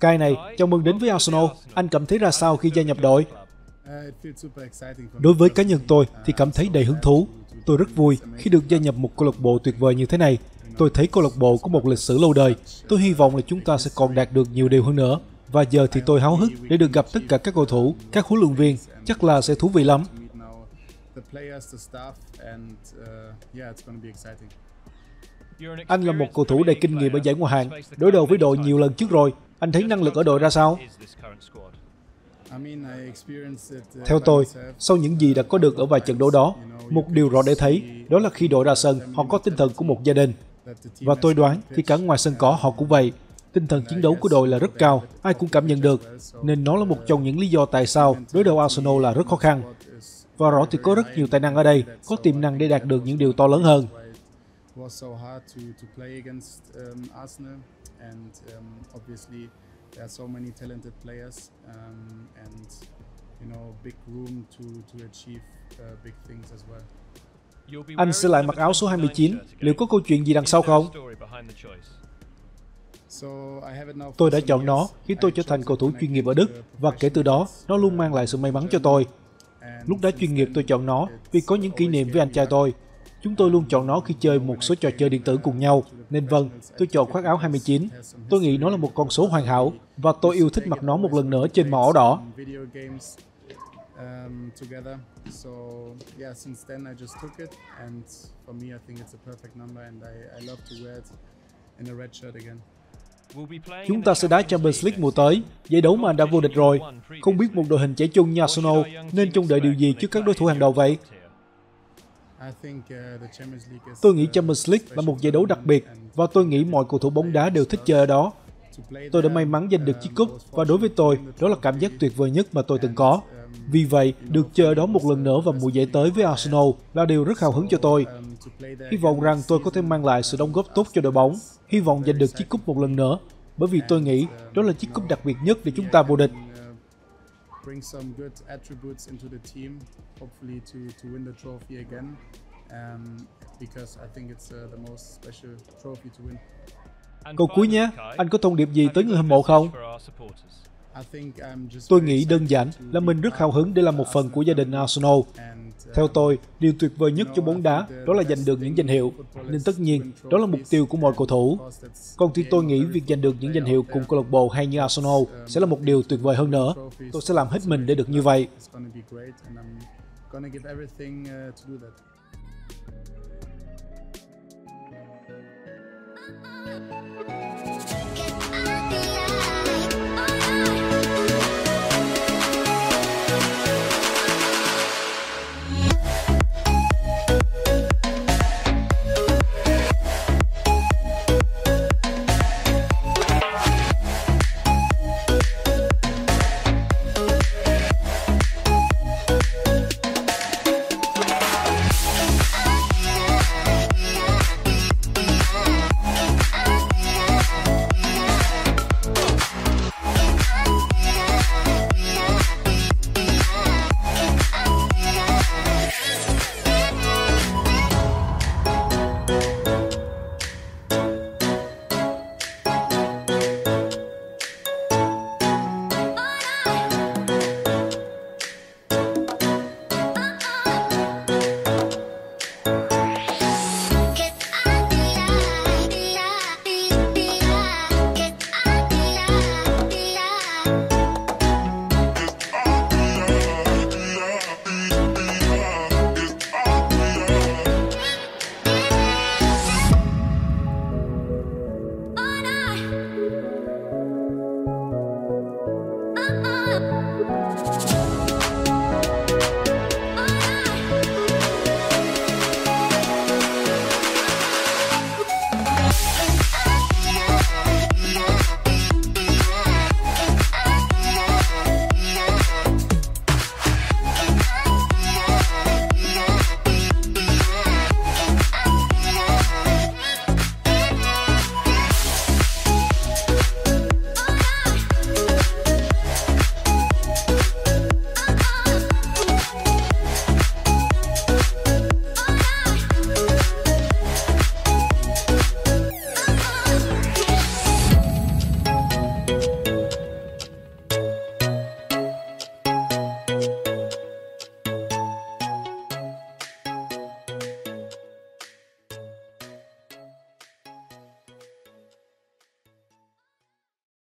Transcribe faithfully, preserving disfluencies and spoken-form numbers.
Kai này, chào mừng đến với Arsenal. Anh cảm thấy ra sao khi gia nhập đội? Đối với cá nhân tôi thì cảm thấy đầy hứng thú. Tôi rất vui khi được gia nhập một câu lạc bộ tuyệt vời như thế này. Tôi thấy câu lạc bộ có một lịch sử lâu đời. Tôi hy vọng là chúng ta sẽ còn đạt được nhiều điều hơn nữa. Và giờ thì tôi háo hức để được gặp tất cả các cầu thủ, các huấn luyện viên. Chắc là sẽ thú vị lắm. Anh là một cầu thủ đầy kinh nghiệm ở giải Ngoại hạng, đối đầu với đội nhiều lần trước rồi. Anh thấy năng lực ở đội ra sao? Theo tôi, sau những gì đã có được ở vài trận đấu đó, một điều rõ để thấy, đó là khi đội ra sân, họ có tinh thần của một gia đình. Và tôi đoán thì cả ngoài sân cỏ họ cũng vậy. Tinh thần chiến đấu của đội là rất cao, ai cũng cảm nhận được. Nên nó là một trong những lý do tại sao đối đầu Arsenal là rất khó khăn. Và rõ thì có rất nhiều tài năng ở đây, có tiềm năng để đạt được những điều to lớn hơn. Anh sẽ lại mặc áo số hai mươi chín, liệu có câu chuyện gì đằng sau không? Tôi đã chọn nó khi tôi trở thành cầu thủ chuyên nghiệp ở Đức, và kể từ đó, nó luôn mang lại sự may mắn cho tôi. Lúc đá chuyên nghiệp tôi chọn nó vì có những kỷ niệm với anh trai tôi. Chúng tôi luôn chọn nó khi chơi một số trò chơi điện tử cùng nhau, nên vâng, tôi chọn khoác áo hai mươi chín. Tôi nghĩ nó là một con số hoàn hảo, và tôi yêu thích mặc nó một lần nữa trên màu áo đỏ. Chúng ta sẽ đá Champions League mùa tới, giải đấu mà anh đã vô địch rồi. Không biết một đội hình trẻ trung như Arsenal nên trông đợi điều gì trước các đối thủ hàng đầu vậy? Tôi nghĩ Champions League là một giải đấu đặc biệt, và tôi nghĩ mọi cầu thủ bóng đá đều thích chơi ở đó. Tôi đã may mắn giành được chiếc cúp, và đối với tôi, đó là cảm giác tuyệt vời nhất mà tôi từng có. Vì vậy, được chơi ở đó một lần nữa vào mùa giải tới với Arsenal là điều rất hào hứng cho tôi. Hy vọng rằng tôi có thể mang lại sự đóng góp tốt cho đội bóng, hy vọng giành được chiếc cúp một lần nữa, bởi vì tôi nghĩ đó là chiếc cúp đặc biệt nhất để chúng ta vô địch. Câu cuối nhé, anh có thông điệp gì tới người hâm mộ không? Tôi nghĩ đơn giản là mình rất hào hứng để làm một phần của gia đình Arsenal. Theo tôi, điều tuyệt vời nhất cho bóng đá đó là giành được những danh hiệu, nên tất nhiên đó là mục tiêu của mọi cầu thủ. Còn thì tôi nghĩ việc giành được những danh hiệu cùng câu lạc bộ hay như Arsenal sẽ là một điều tuyệt vời hơn nữa. Tôi sẽ làm hết mình để được như vậy. Thank you.